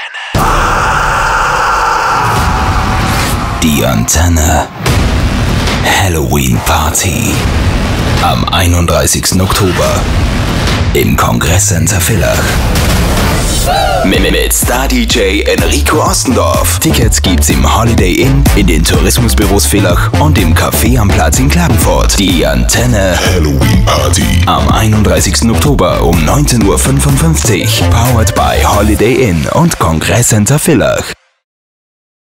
Die Antenne Halloween Party am 31. Oktober im Kongresscenter Villach. Mit Star-DJ Enrico Ostendorf. Tickets gibt's im Holiday Inn, in den Tourismusbüros Villach und im Café am Platz in Klagenfurt. Die Antenne Halloween Party am 31. Oktober um 19:55 Uhr. Powered by Holiday Inn und Kongresscenter Villach.